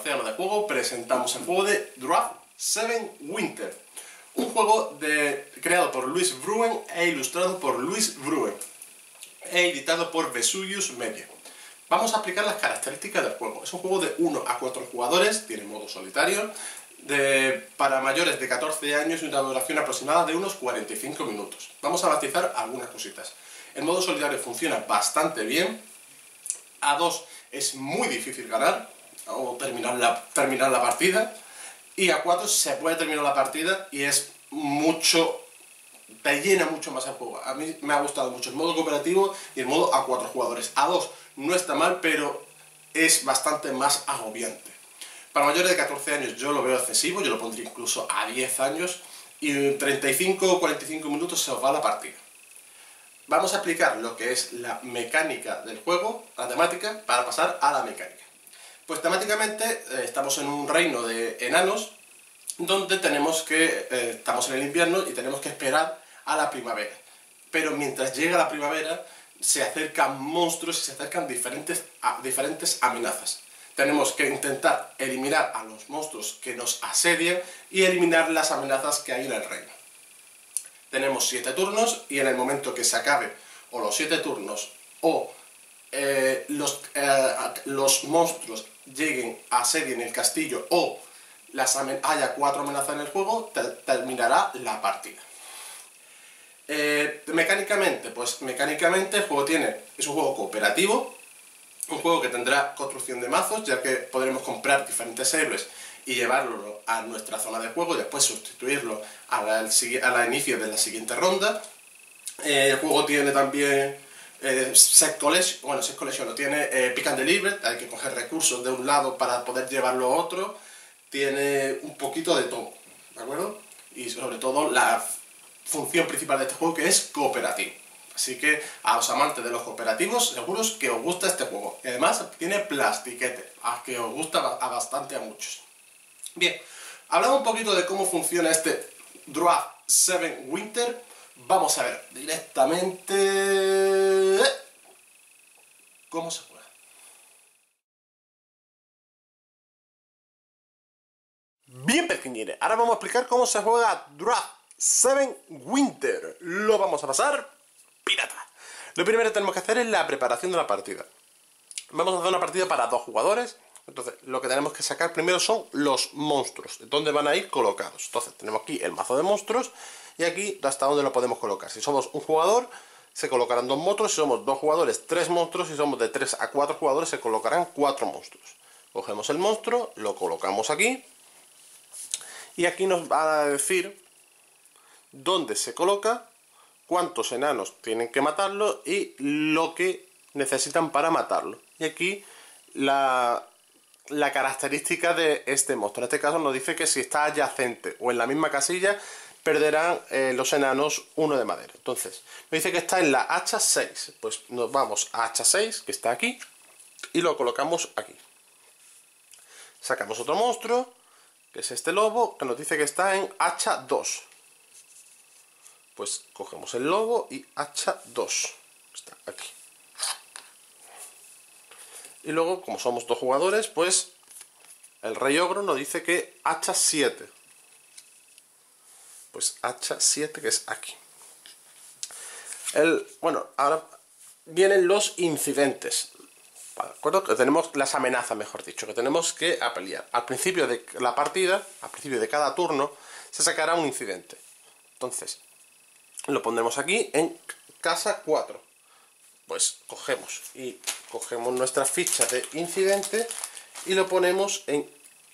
océano de juego, presentamos el juego de Draft 7 Winter. Un juego creado por Louis Bruin e ilustrado por Louis Bruin e editado por Vesuvius Media. Vamos a aplicar las características del juego. Es un juego de 1 a 4 jugadores, tiene modo solitario, para mayores de 14 años y una duración aproximada de unos 45 minutos. Vamos a matizar algunas cositas. El modo solitario funciona bastante bien. A 2 es muy difícil ganar o terminar la partida. Y a 4 se puede terminar la partida y es mucho... te llena mucho más el juego. A mí me ha gustado mucho el modo cooperativo y el modo a 4 jugadores. A 2 no está mal, pero es bastante más agobiante. Para mayores de 14 años yo lo veo excesivo, yo lo pondría incluso a 10 años y en 35 o 45 minutos se os va la partida. Vamos a aplicar lo que es la mecánica del juego, la temática, para pasar a la mecánica. Pues temáticamente estamos en un reino de enanos donde estamos en el invierno y tenemos que esperar a la primavera. Pero mientras llega la primavera se acercan monstruos y se acercan diferentes amenazas. Tenemos que intentar eliminar a los monstruos que nos asedian y eliminar las amenazas que hay en el reino. Tenemos 7 turnos y en el momento que se acabe o los 7 turnos o los monstruos lleguen a asedien el castillo o haya 4 amenazas en el juego, terminará la partida. Mecánicamente el juego es un juego cooperativo, un juego que tendrá construcción de mazos, ya que podremos comprar diferentes héroes y llevarlo a nuestra zona de juego y después sustituirlo al inicio de la siguiente ronda. El juego tiene también set collection, no tiene pick and deliver, hay que coger recursos de un lado para poder llevarlo a otro. Tiene un poquito de todo, ¿de acuerdo? Y sobre todo la función principal de este juego, que es cooperativo. Así que a los amantes de los cooperativos, seguros que os gusta este juego. Y además tiene plastiquete, que os gusta bastante a muchos. Bien, hablando un poquito de cómo funciona este Draft 7 Winter, vamos a ver directamente cómo se juega. Bien, pequeñines, ahora vamos a explicar cómo se juega Draft 7 Winter. Lo vamos a pasar pirata. Lo primero que tenemos que hacer es la preparación de la partida. Vamos a hacer una partida para 2 jugadores. Entonces, lo que tenemos que sacar primero son los monstruos, dónde van a ir colocados. Entonces, tenemos aquí el mazo de monstruos y aquí hasta dónde lo podemos colocar. Si somos un jugador, se colocarán 2 monstruos. Si somos 2 jugadores, 3 monstruos. Si somos de 3 a 4 jugadores, se colocarán 4 monstruos. Cogemos el monstruo, lo colocamos aquí y aquí nos va a decir dónde se coloca, cuántos enanos tienen que matarlo y lo que necesitan para matarlo. Y aquí la característica de este monstruo. En este caso nos dice que si está adyacente o en la misma casilla, perderán los enanos 1 de madera. Entonces, nos dice que está en la hacha 6. Pues nos vamos a hacha 6, que está aquí, y lo colocamos aquí. Sacamos otro monstruo, que es este lobo, que nos dice que está en hacha 2. Pues cogemos el lobo y hacha 2. Está aquí. Y luego, como somos 2 jugadores, pues el rey ogro nos dice que hacha 7. Pues hacha 7, que es aquí. Bueno, ahora vienen los incidentes. ¿De acuerdo? Que tenemos las amenazas, mejor dicho, que tenemos que pelear. Al principio de la partida, al principio de cada turno, se sacará un incidente. Entonces, lo pondremos aquí en casa 4. Pues cogemos nuestra ficha de incidente y lo ponemos en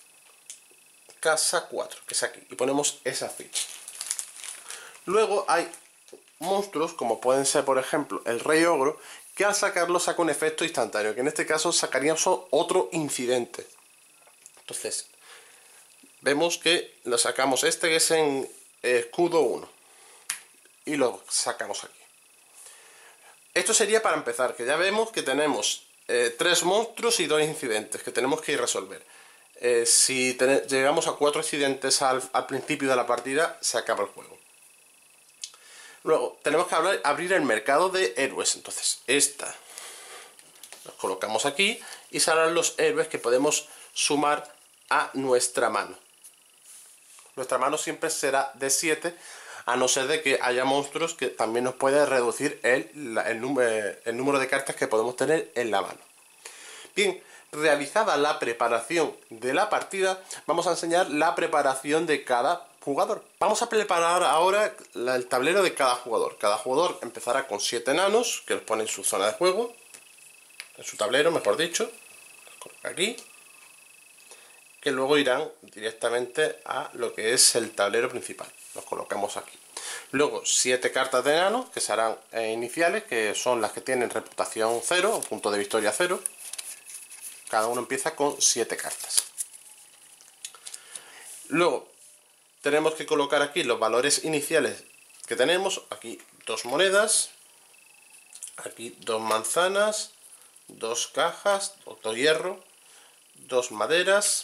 casa 4, que es aquí, y ponemos esa ficha. Luego hay monstruos, como pueden ser, por ejemplo, el rey ogro, que al sacarlo saca un efecto instantáneo, que en este caso sacaríamos otro incidente. Entonces, vemos que lo sacamos que es en escudo 1. Y lo sacamos aquí. Esto sería para empezar, que ya vemos que tenemos 3 monstruos y 2 incidentes que tenemos que ir a resolver. Si llegamos a 4 incidentes al principio de la partida, se acaba el juego. Luego, tenemos que abrir el mercado de héroes. Entonces, los colocamos aquí y saldrán los héroes que podemos sumar a nuestra mano. Nuestra mano siempre será de 7, a no ser de que haya monstruos que también nos puede reducir el número de cartas que podemos tener en la mano. Bien, realizada la preparación de la partida, vamos a enseñar la preparación de cada jugador. Vamos a preparar ahora el tablero de cada jugador. Cada jugador empezará con 7 enanos, que los pone en su zona de juego, en su tablero, mejor dicho. Los coloca aquí, que luego irán directamente a lo que es el tablero principal. Los colocamos aquí. Luego 7 cartas de enanos, que serán iniciales, que son las que tienen reputación 0, o punto de victoria 0. Cada uno empieza con 7 cartas. Luego tenemos que colocar aquí los valores iniciales que tenemos. Aquí 2 monedas, aquí 2 manzanas, 2 cajas, otro hierro, 2 maderas,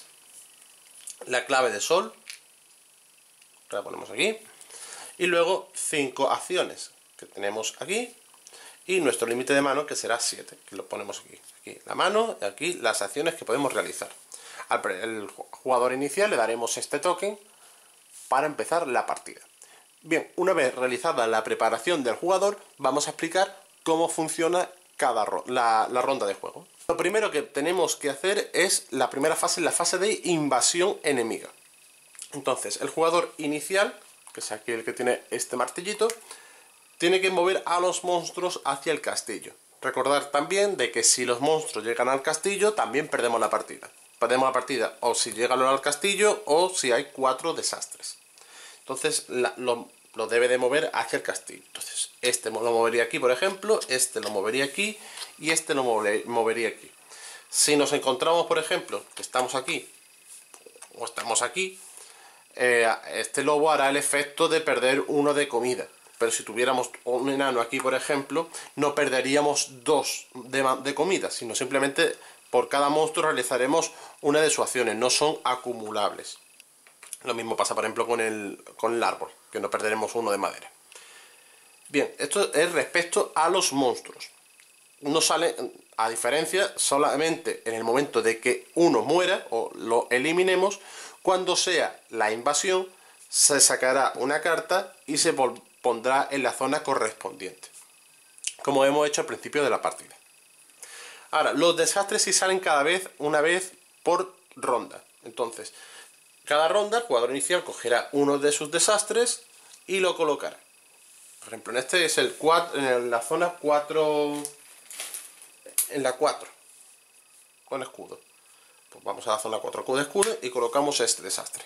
la clave de sol, que la ponemos aquí, y luego 5 acciones que tenemos aquí, y nuestro límite de mano, que será 7, que lo ponemos aquí. Aquí la mano y aquí las acciones que podemos realizar. Al jugador inicial le daremos este token para empezar la partida. Bien, una vez realizada la preparación del jugador, vamos a explicar cómo funciona la ronda de juego. Lo primero que tenemos que hacer es la primera fase, la fase de invasión enemiga. Entonces, el jugador inicial, que es aquí el que tiene este martillito, tiene que mover a los monstruos hacia el castillo. Recordar también de que si los monstruos llegan al castillo, también perdemos la partida. Perdemos la partida o si llegan al castillo o si hay 4 desastres. Entonces lo debe de mover hacia el castillo. Entonces este lo movería aquí, por ejemplo, este lo movería aquí y este lo movería aquí. Si nos encontramos, por ejemplo, que estamos aquí o estamos aquí, este lobo hará el efecto de perder 1 de comida. Pero si tuviéramos un enano aquí, por ejemplo, no perderíamos 2 de comida, sino simplemente por cada monstruo realizaremos una de sus acciones, no son acumulables. Lo mismo pasa, por ejemplo, con el árbol, que no perderemos 1 de madera. Bien, esto es respecto a los monstruos. No sale, a diferencia, solamente en el momento de que uno muera o lo eliminemos, cuando sea la invasión, se sacará una carta y se pondrá en la zona correspondiente, como hemos hecho al principio de la partida. Ahora, los desastres sí salen una vez por ronda. Entonces, cada ronda el jugador inicial cogerá uno de sus desastres y lo colocará. Por ejemplo, en este es el 4, en la zona 4, en la 4, con escudo. Pues vamos a la zona 4 con escudo y colocamos este desastre.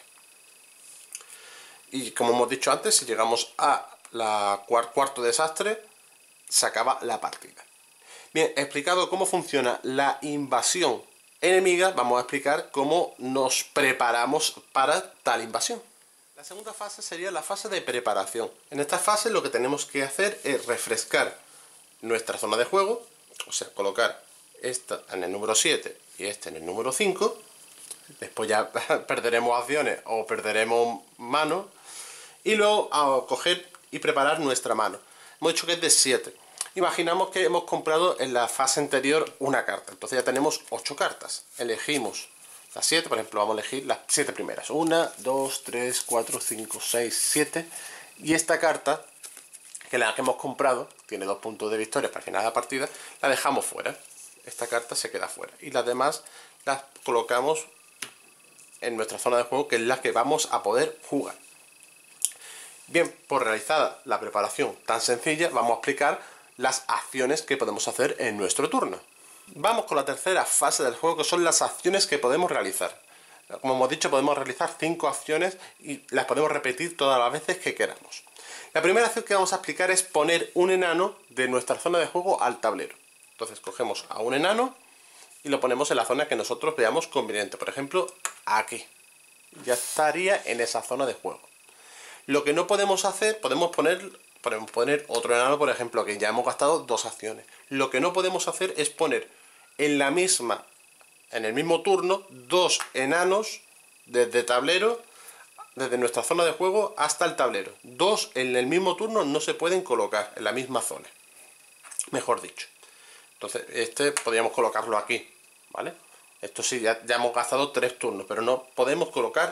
Y como hemos dicho antes, si llegamos a la cuarto desastre, se acaba la partida. Bien, explicado cómo funciona la invasión enemiga, vamos a explicar cómo nos preparamos para tal invasión. La segunda fase sería la fase de preparación. En esta fase lo que tenemos que hacer es refrescar nuestra zona de juego, o sea, colocar esta en el número 7 y este en el número 5. Después ya perderemos acciones o perderemos mano. Y luego a coger y preparar nuestra mano. Hemos dicho que es de 7. Imaginamos que hemos comprado en la fase anterior una carta. Entonces ya tenemos 8 cartas. Elegimos las 7. Por ejemplo, vamos a elegir las 7 primeras. 1, 2, 3, 4, 5, 6, 7. Y esta carta, que la que hemos comprado, tiene 2 puntos de victoria para el final de la partida, la dejamos fuera. Esta carta se queda fuera. Y las demás las colocamos en nuestra zona de juego, que es la que vamos a poder jugar. Bien, por realizada la preparación tan sencilla, vamos a explicar las acciones que podemos hacer en nuestro turno. Vamos con la tercera fase del juego, que son las acciones que podemos realizar. Como hemos dicho, podemos realizar 5 acciones y las podemos repetir todas las veces que queramos. La primera acción que vamos a explicar es poner un enano de nuestra zona de juego al tablero. Entonces cogemos a un enano y lo ponemos en la zona que nosotros veamos conveniente. Por ejemplo, aquí. Ya estaría en esa zona de juego. Lo que no podemos hacer, podemos poner otro enano, por ejemplo, que ya hemos gastado 2 acciones. Lo que no podemos hacer es poner en el mismo turno 2 enanos desde tablero, desde nuestra zona de juego hasta el tablero. 2 en el mismo turno no se pueden colocar en la misma zona, mejor dicho. Entonces, este podríamos colocarlo aquí, ¿vale? Esto sí, ya hemos gastado 3 turnos, pero no podemos colocar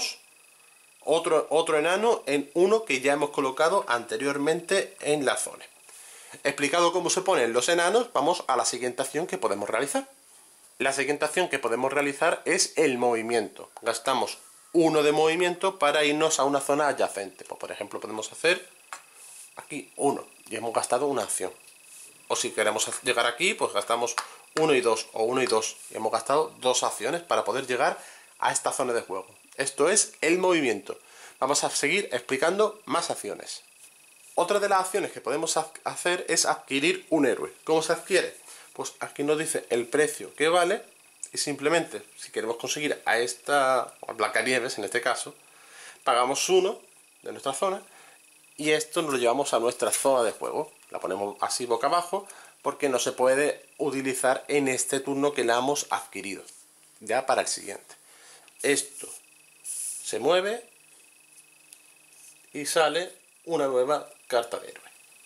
otro enano en uno que ya hemos colocado anteriormente en la zona. Explicado cómo se ponen los enanos, vamos a la siguiente acción que podemos realizar. La siguiente acción que podemos realizar es el movimiento. Gastamos 1 de movimiento para irnos a una zona adyacente. Pues, por ejemplo, podemos hacer aquí 1 y hemos gastado una acción. O si queremos llegar aquí, pues gastamos 1 y 2 o 1 y 2 y hemos gastado 2 acciones para poder llegar a esta zona de juego. Esto es el movimiento. Vamos a seguir explicando más acciones. Otra de las acciones que podemos hacer es adquirir un héroe. ¿Cómo se adquiere? Pues aquí nos dice el precio que vale y simplemente, si queremos conseguir a Blancanieves en este caso, pagamos 1 de nuestra zona y esto nos lo llevamos a nuestra zona de juego. La ponemos así boca abajo porque no se puede utilizar en este turno que la hemos adquirido. Ya para el siguiente. Esto se mueve y sale una nueva carta de héroe.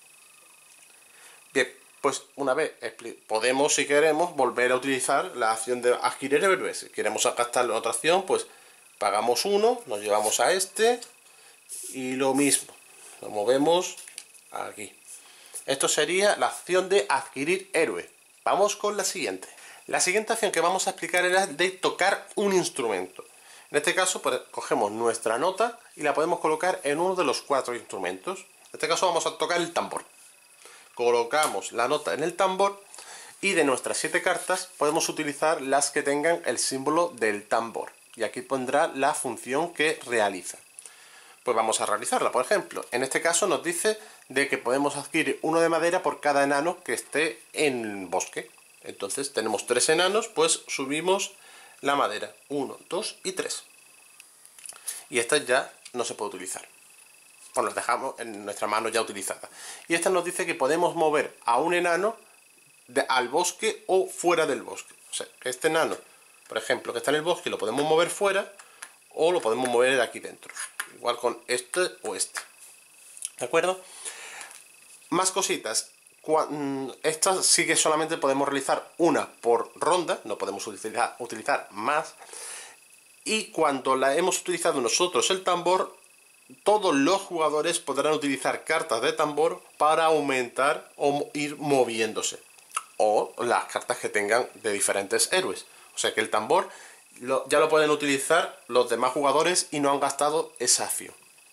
Bien, pues una vez podemos, si queremos, volver a utilizar la acción de adquirir héroes. Si queremos gastar otra acción, pues pagamos 1, nos llevamos a este y lo mismo. Lo movemos aquí. Esto sería la acción de adquirir héroe. Vamos con la siguiente. La siguiente acción que vamos a explicar es la de tocar un instrumento. En este caso, pues, cogemos nuestra nota y la podemos colocar en uno de los 4 instrumentos. En este caso vamos a tocar el tambor. Colocamos la nota en el tambor y de nuestras 7 cartas podemos utilizar las que tengan el símbolo del tambor. Y aquí pondrá la función que realiza. Pues vamos a realizarla, por ejemplo. En este caso nos dice de que podemos adquirir 1 de madera por cada enano que esté en el bosque. Entonces tenemos 3 enanos, pues subimos la madera. 1, 2 y 3. Y esta ya no se puede utilizar. Pues las dejamos en nuestra mano ya utilizada. Y esta nos dice que podemos mover a un enano al bosque o fuera del bosque. O sea, que este enano, por ejemplo, que está en el bosque, lo podemos mover fuera o lo podemos mover de aquí dentro. Igual con este o este. ¿De acuerdo? Más cositas. Estas sí que solamente podemos realizar una por ronda, no podemos utilizar más. Y cuando la hemos utilizado nosotros el tambor, todos los jugadores podrán utilizar cartas de tambor para aumentar o ir moviéndose. O las cartas que tengan de diferentes héroes. O sea que el tambor ya lo pueden utilizar los demás jugadores y no han gastado esa acción.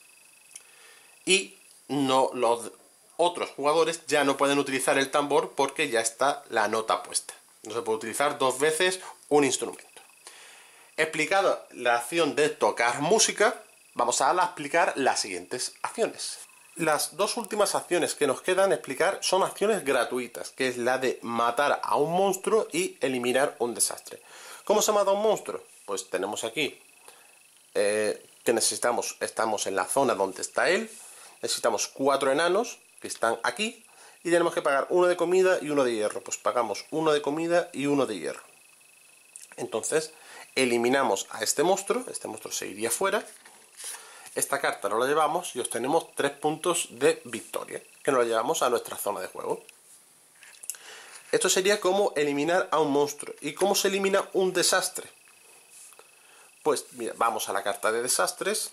Y no los otros jugadores ya no pueden utilizar el tambor porque ya está la nota puesta. No se puede utilizar 2 veces un instrumento. Explicada la acción de tocar música, vamos a explicar las siguientes acciones. Las 2 últimas acciones que nos quedan explicar son acciones gratuitas, que es la de matar a un monstruo y eliminar un desastre. ¿Cómo se mata a un monstruo? Pues tenemos aquí que estamos en la zona donde está él, necesitamos 4 enanos que están aquí y tenemos que pagar 1 de comida y 1 de hierro. Pues pagamos 1 de comida y 1 de hierro. Entonces eliminamos a este monstruo se iría fuera. Esta carta nos la llevamos y obtenemos 3 puntos de victoria, que nos la llevamos a nuestra zona de juego. Esto sería como eliminar a un monstruo. ¿Y cómo se elimina un desastre? Pues mira, vamos a la carta de desastres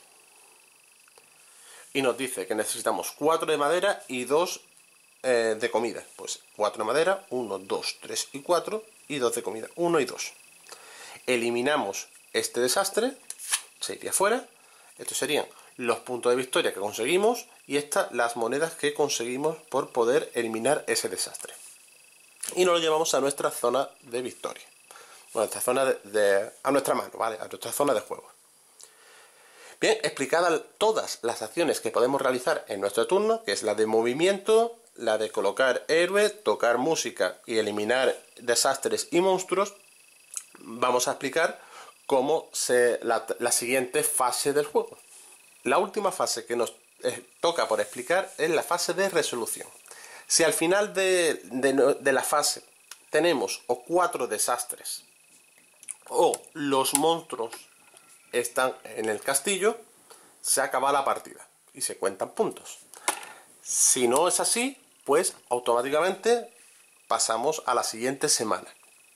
y nos dice que necesitamos 4 de madera y 2 de comida. Pues 4 de madera, 1, 2, 3 y 4 y 2 de comida, 1 y 2. Eliminamos este desastre, se iría fuera. Estos serían los puntos de victoria que conseguimos y estas las monedas que conseguimos por poder eliminar ese desastre. Y nos lo llevamos a nuestra zona de victoria. Bueno, esta zona a nuestra mano, ¿vale? A nuestra zona de juego. Bien, explicadas todas las acciones que podemos realizar en nuestro turno, que es la de movimiento, la de colocar héroe, tocar música y eliminar desastres y monstruos, vamos a explicar cómo la siguiente fase del juego. La última fase que nos toca por explicar es la fase de resolución. Si al final de la fase tenemos o 4 desastres o los monstruos están en el castillo, se acaba la partida y se cuentan puntos. Si no es así, pues automáticamente pasamos a la siguiente semana.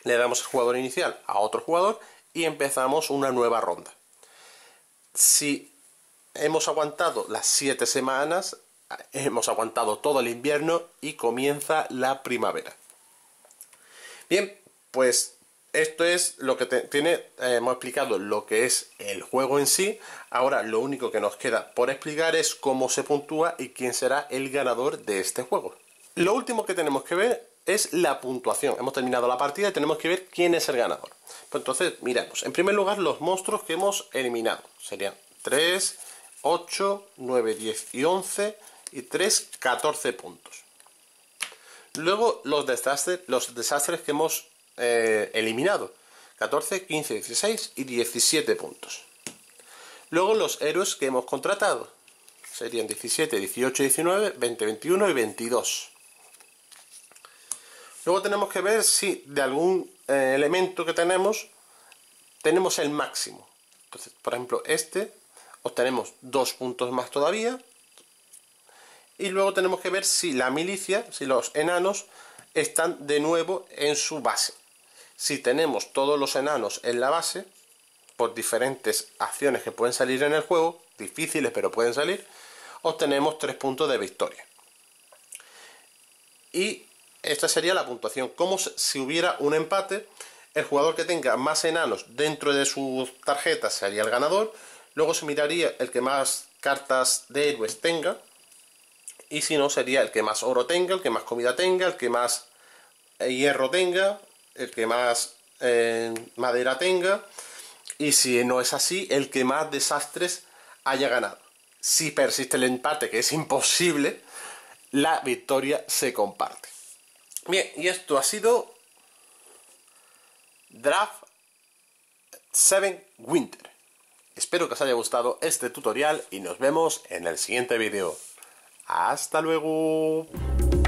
Le damos el jugador inicial a otro jugador y empezamos una nueva ronda. Si hemos aguantado las 7 semanas, hemos aguantado todo el invierno y comienza la primavera. Bien, pues esto es lo que hemos explicado lo que es el juego en sí. Ahora lo único que nos queda por explicar es cómo se puntúa y quién será el ganador de este juego. Lo último que tenemos que ver es la puntuación. Hemos terminado la partida y tenemos que ver quién es el ganador. Pues entonces miramos. En primer lugar, los monstruos que hemos eliminado. Serían 3, 8, 9, 10 y 11 y 3, 14 puntos. Luego los desastres que hemos eliminado. 14, 15, 16 y 17 puntos. Luego los héroes que hemos contratado. Serían 17, 18, 19, 20, 21 y 22. Luego tenemos que ver si de algún elemento que tenemos el máximo. Entonces, por ejemplo, obtenemos 2 puntos más todavía. Y luego tenemos que ver si la milicia, si los enanos están de nuevo en su base. Si tenemos todos los enanos en la base, por diferentes acciones que pueden salir en el juego, difíciles pero pueden salir, obtenemos 3 puntos de victoria. Y esta sería la puntuación. Como si hubiera un empate, el jugador que tenga más enanos dentro de sus tarjetas sería el ganador. Luego se miraría el que más cartas de héroes tenga. Y si no, sería el que más oro tenga, el que más comida tenga, el que más hierro tenga, el que más madera tenga. Y si no es así, el que más desastres haya ganado. Si persiste el empate, que es imposible, la victoria se comparte. Bien, y esto ha sido Draft 7 Winter. Espero que os haya gustado este tutorial y nos vemos en el siguiente vídeo. ¡Hasta luego!